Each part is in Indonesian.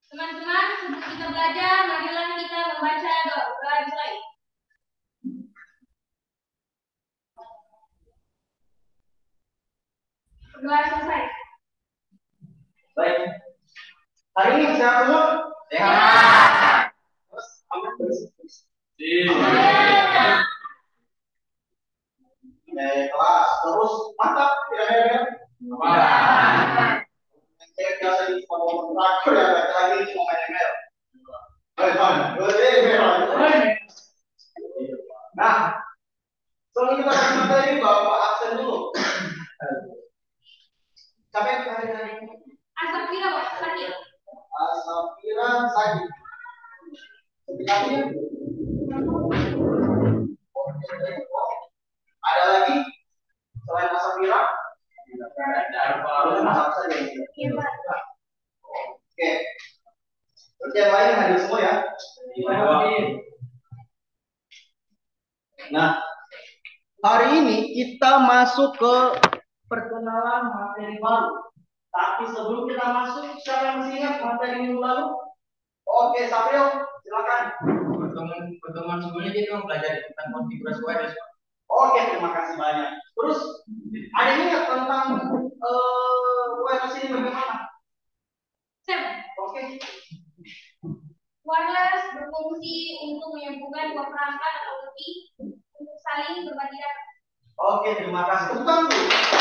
Teman-teman, sebelum kita belajar, marilah kita membaca doa slide. Doa selesai. Baik. Hari ini sehat semua? Sehat. Terus aman terus. Iya. Kelas terus mantap kira-kira. Mantap. Saya biasa di sekolah terakhir ya, lagi cuma main ML. Nah, sebelum kita masuk materi, Bapak absen dulu. Sampai hari-hari ini. Asapira sakit. Asapira sakit. Sebelumnya. Ada lagi selain Asapira? Oke. Berarti yang lain hadir semua ya? Nah, hari ini kita masuk ke perkenalan materi baru. Tapi sebelum kita masuk, siapa yang masih ingat materi minggu lalu? Oke, Sapril, silakan. Pertemuan sebelumnya dia memang belajar tentang konfigurasi wireless. Oke, terima kasih banyak. Terus, ada yang ingat tentang wireless ini bagaimana? Oke. Wireless berfungsi untuk menyambungkan dua perangkat atau lebih untuk saling berbagi data. Oke, terima kasih. Tepuk dulu.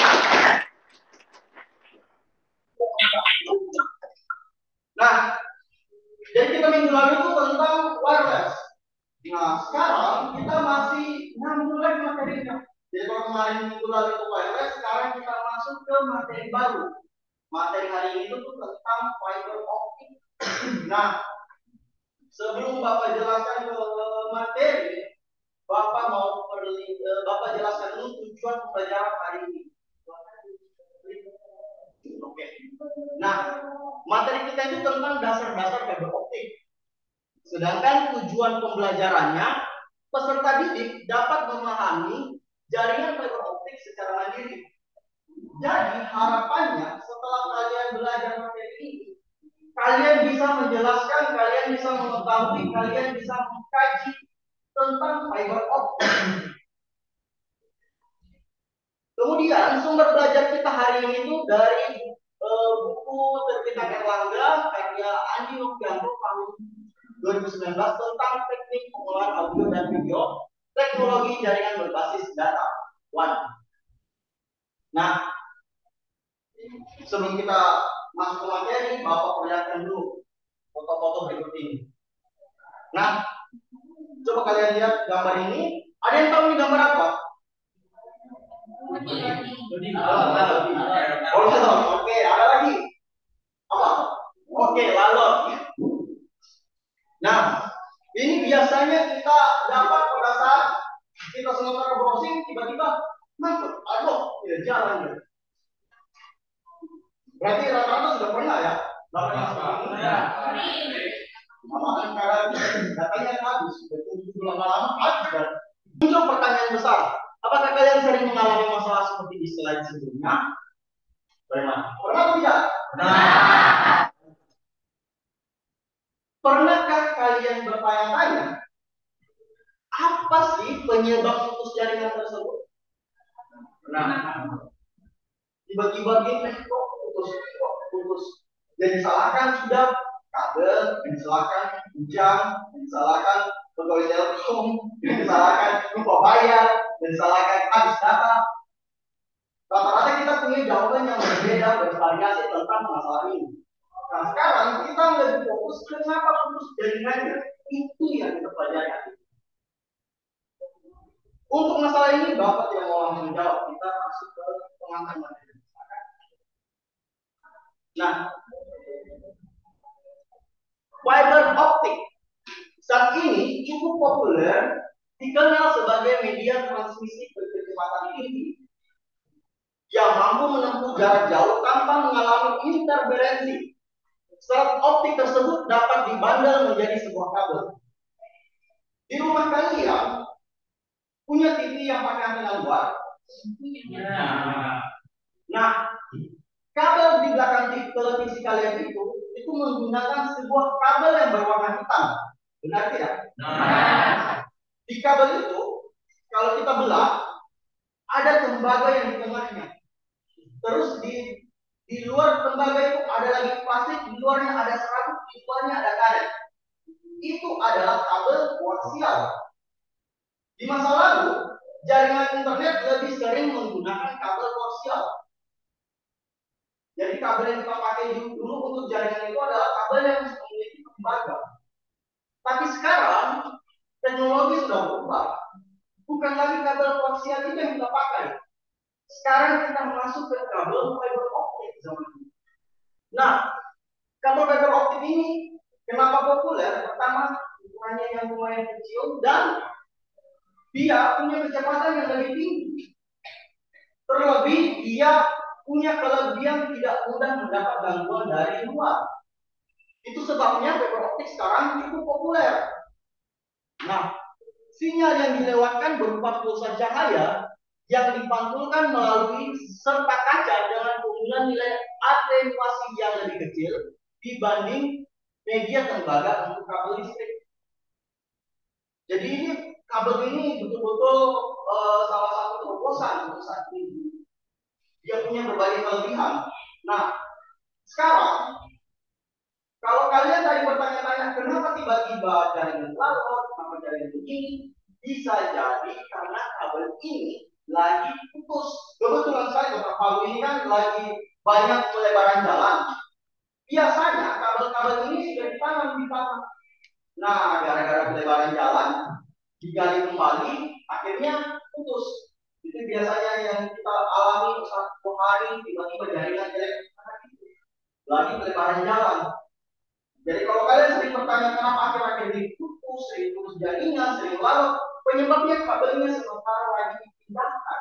Nah, jadi kita minggu lalu itu tentang wireless. Nah, sekarang kita masih nyambung lagi materinya. Jadi kalau kemarin minggu lalu itu wireless, sekarang kita masuk ke materi baru. Materi hari ini itu tentang fiber optic. Nah, sebelum Bapak jelaskan ke materi, Bapak Bapak jelaskan dulu tujuan pembelajaran hari ini. Oke. Nah, materi kita itu tentang dasar-dasar fiber optik. Sedangkan tujuan pembelajarannya, peserta didik dapat memahami jaringan fiber optik secara mandiri. Jadi harapannya setelah kalian belajar materi ini, kalian bisa menjelaskan, kalian bisa mengetahui, kalian bisa mengkaji tentang fiber optik. Kemudian sumber belajar kita hari ini itu dari buku terbitkan Erlangga karya Andi Novianto tahun 2019 tentang teknik pengolahan audio dan video, teknologi jaringan berbasis data. Nah, sebelum kita masuk ke materi, Bapak perlihatkan dulu foto-foto berikut ini. Nah, coba kalian lihat gambar ini. Ada yang tahu ini gambar apa? Oke, ada lagi. Apa? Oke, lalot. Nah, ini biasanya kita dapat pada saat kita sementara browsing, tiba-tiba masuk, aduh, tidak jalan ya. Berarti rata-rata sudah pernah ya? Makanya sekarang datanya habis, betul-betul lama-lama habis kan. Muncul pertanyaan besar. Apakah kalian sering mengalami masalah seperti di slide sebelumnya? Bagaimana? Pernah atau tidak? Pernah. Pernahkah kalian bertanya-tanya, apa sih penyebab putus jaringan tersebut? Pernah. Tiba-tiba gini, kok putus. Jadi salahkan sudah kabel, disalahkan jam, disalahkan pegawai Telkom, disalahkan lupa bayar, disalahkan habis data. Rata-rata kita punya jawaban yang berbeda, bervariasi tentang masalah ini. Nah, sekarang kita lebih fokus ke kenapa putus jaringannya. Itu yang kita pelajari. Untuk masalah ini, Bapak tidak mau langsung jawab. Kita masuk ke pengantar materi. Nah, fiber optik saat ini cukup populer, dikenal sebagai media transmisi berkecepatan tinggi yang mampu menempuh jarak jauh tanpa mengalami interferensi. Serat optik tersebut dapat dibandel menjadi sebuah kabel. Di rumah kalian punya TV yang pakai antena luar? Nah, kabel di belakang televisi kalian itu menggunakan sebuah kabel yang berwarna hitam. Benar tidak? Nah. Di kabel itu, kalau kita belah, ada tembaga yang di tengahnya. Terus di luar tembaga itu ada lagi plastik, di luarnya ada serabut, di luarnya ada karet. Itu adalah kabel koaksial. Di masa lalu, jaringan internet lebih sering menggunakan kabel koaksial. Jadi kabel yang kita pakai dulu untuk jaringan itu adalah kabel yang memiliki tembaga. Tapi sekarang teknologi sudah berubah. Bukan lagi kabel koaksial itu yang kita pakai. Sekarang kita masuk ke kabel fiber optik zaman ini. Nah, kabel fiber optik ini kenapa populer? Pertama, ukurannya yang lumayan kecil dan dia punya kecepatan yang lebih tinggi. Terlebih dia punya kelebihan tidak mudah mendapat gangguan dari luar. Itu sebabnya fiber optik sekarang cukup populer. Nah, sinyal yang dilewatkan berupa pulsa cahaya yang dipantulkan melalui serta kaca dengan keunggulan nilai atenuasi yang lebih kecil dibanding media tembaga untuk kabel listrik. Jadi ini kabel ini betul-betul salah satu terobosan untuk saat ini. Dia punya berbagai kelebihan. Nah, sekarang kalau kalian tadi bertanya-tanya kenapa tiba-tiba jaringan lalot, kenapa jaringan begini, bisa jadi karena kabel ini lagi putus. Kebetulan saya Dr. Palu ini kan lagi banyak pelebaran jalan. Biasanya kabel-kabel ini sudah ditanam di tanah. Nah, gara-gara pelebaran jalan digali kembali, akhirnya putus. Itu biasanya yang kita alami satu hari tiba-tiba jaringan jelek lagi pelebaran jalan. Jadi kalau kalian sering bertanya kenapa akhir-akhir ini putus, sering putus jaringan, sering lalot, penyebabnya kabelnya sementara lagi dipindahkan.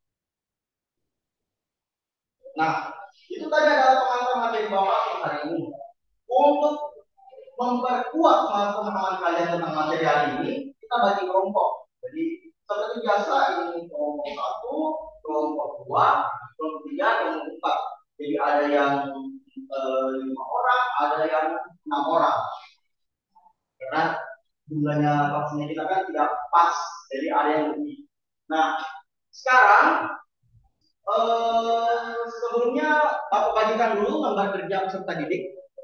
Nah, itu tadi adalah pengantar materi Bapak untuk hari ini. Untuk memperkuat pemahaman kalian tentang materi hari ini, kita bagi kelompok. Jadi seperti biasa ini kelompok 1, kelompok 2, kelompok 3, kelompok 4. Jadi ada yang 5 orang, ada yang 6 orang. Karena jumlahnya vaksinnya kita kan tidak pas, jadi ada yang lebih. Nah, sekarang sebelumnya Bapak bagikan dulu gambar kerja peserta didik.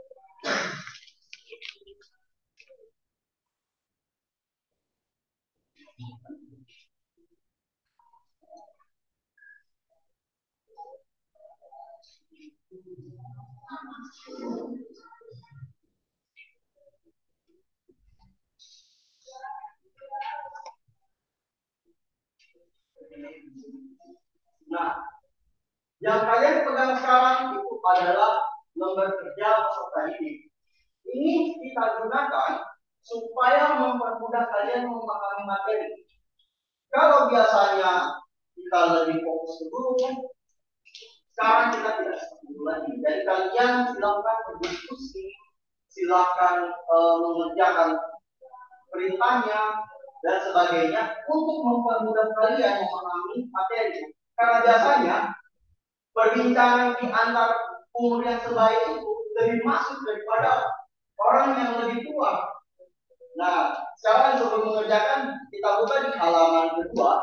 Nah, yang kalian pegang sekarang itu adalah lembar kerja peserta didik. Ini kita gunakan supaya mempermudah kalian memahami materi. Kalau biasanya kita lebih fokus ke guru, sekarang kita tidak seperti itu lagi. Jadi kalian silakan berdiskusi, silakan mengerjakan perintahnya dan sebagainya untuk mempermudah kalian memahami materi. Karena biasanya perbincangan di antar umur yang sebaik itu lebih masuk daripada orang yang lebih tua. Nah, sekarang sebelum mengerjakan kita buka di halaman kedua.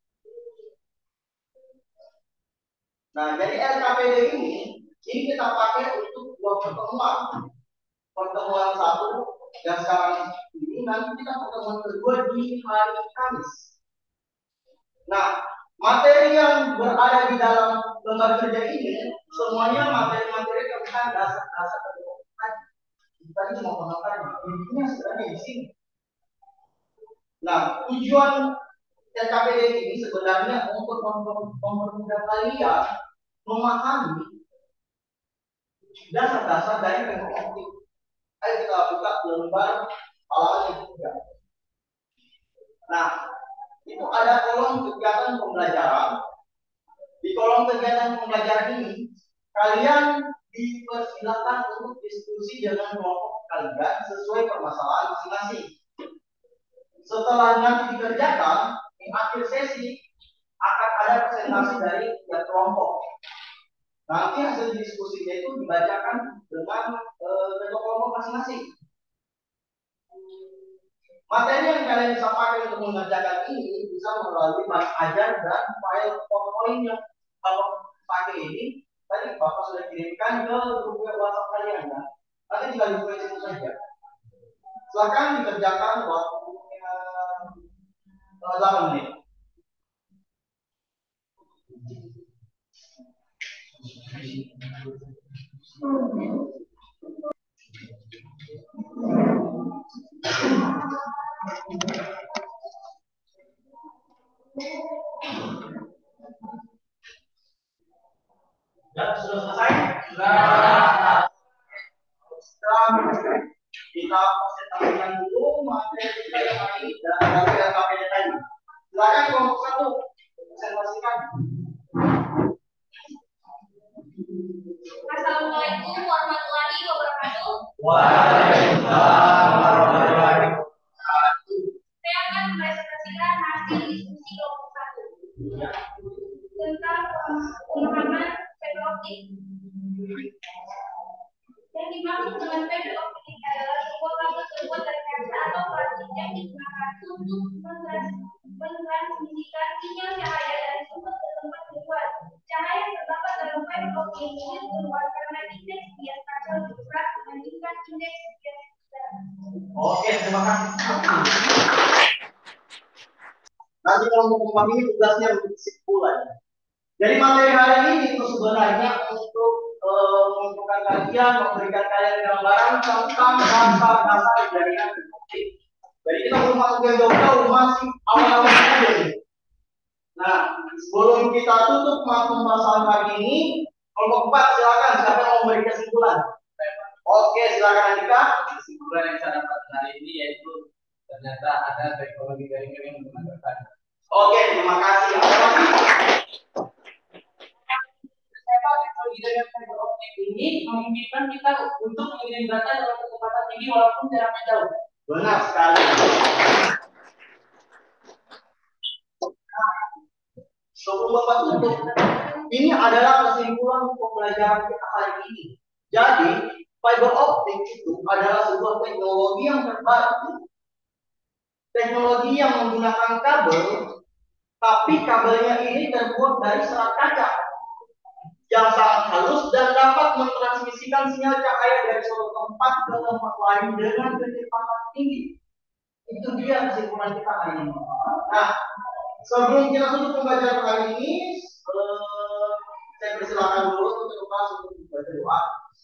Nah, jadi LKPD ini kita pakai untuk dua pertemuan. Pertemuan satu yang sekarang ini, nanti kita pertemuan kedua di hari Kamis. Nah, materi yang berada di dalam lembar kerja ini semuanya materi-materi tentang dasar-dasar kedokteran. Tadi cuma pengantarnya, intinya sebenarnya di sini. Nah, tujuan LKPD ini sebenarnya untuk mempermudah kalian memahami dasar-dasar dari teknik optik. Ayo kita buka lembar halaman yang ketiga. Nah, itu ada kolom kegiatan pembelajaran. Di kolom kegiatan pembelajaran ini, kalian dipersilakan untuk diskusi dengan kelompok kalian sesuai permasalahan masing-masing. Setelah nanti dikerjakan, di akhir sesi akan ada presentasi dari tiap kelompok. Nanti hasil diskusinya itu dibacakan dengan ketua kelompok masing-masing. Materi yang kalian bisa pakai untuk mengerjakan ini bisa melalui bak ajar dan file PowerPoint yang kalau pakai ini tadi Bapak sudah kirimkan ke grup WhatsApp kalian kan? Nanti tinggal dibuka itu saja. Silakan dikerjakan waktunya 8 menit. Ya, sudah selesai? Sudah. Kita presentasikan dulu materi kita yang hari ini dan KPD tadi. Silakan kelompok 1 presentasikan. Assalamualaikum warahmatullahi wabarakatuh. Waalaikumsalam warahmatullahi wabarakatuh. Saya akan mempresentasikan hasil diskusi kelompok 1 tentang pemahaman fiber optik. Yang dimaksud dengan fiber optik adalah sebuah kabel terbuat dari kaca atau plastik yang digunakan untuk mentransmisikan sinyal cahaya dari sumber ke tempat di luar. Cahaya yang terdapat dalam fiber optik ini keluar karena indeks bias kaca lebih besar dibandingkan indeks bias udara. Oke, terima kasih. Nanti kalau mau kembang ini tugasnya kesimpulan. Jadi materi hari ini itu sebenarnya untuk menentukan kajian, memberikan kalian gambaran tentang dasar-dasar jaringan optik. Jadi kita belum masuk yang jauh-jauh, masih awal-awal saja nih. Nah, sebelum kita tutup pembahasan hari ini, kelompok 4 silakan siapa yang mau memberi kesimpulan. Oke, silakan Andika. Kesimpulan yang saya dapat hari ini yaitu ternyata ada teknologi jaringan yang menggunakan. Oke, terima kasih. Teknologi jaringan fiber optik ini memungkinkan kita untuk mengirim data dalam kecepatan tinggi walaupun jaraknya jauh. Benar sekali. Sebelum Bapak tutup, ini adalah kesimpulan pembelajaran kita hari ini. Jadi, fiber optik itu adalah sebuah teknologi yang terbaru. Teknologi yang menggunakan kabel, tapi kabelnya ini terbuat dari serat kaca yang sangat halus dan dapat mentransmisikan sinyal cahaya dari suatu tempat ke tempat lain dengan kecepatan tinggi. Itu dia kesimpulan kita hari ini. Nah, sebelum kita tutup pembelajaran hari ini, saya persilakan dulu untuk membaca doa.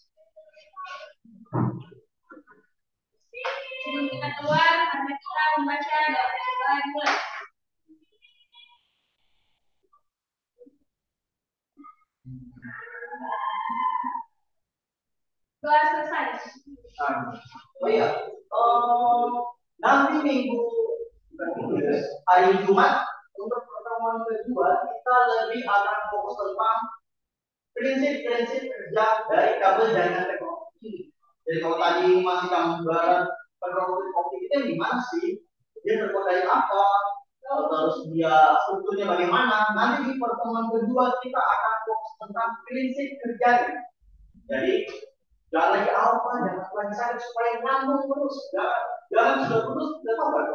Sebelum kita keluar, mari kita membaca doa dulu. Doa selesai. Oh iya, nanti hari Jumat untuk pertemuan kedua kita lebih akan fokus tentang prinsip-prinsip kerja dari kabel jaringan teknologi. Jadi kalau tadi masih gambaran fiber optik itu gimana sih? Dia terbuat dari apa? Terus dia strukturnya bagaimana? Nanti di pertemuan kedua kita akan fokus tentang prinsip kerjanya. Jadi jangan lagi alfa, jangan lagi sakit supaya nyambung terus. Jangan sudah putus, sudah tahu kan?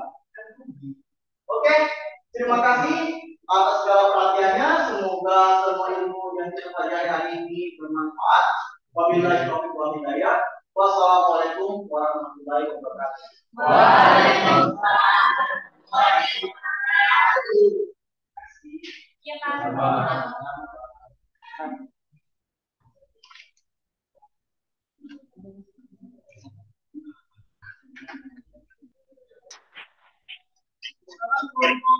Oke, terima kasih atas segala perhatiannya. Semoga semua ilmu yang kita pelajari hari ini bermanfaat. Wabillahi taufiq wal hidayah. Wassalamualaikum warahmatullahi wabarakatuh. Waalaikumsalam. Ya, Pak.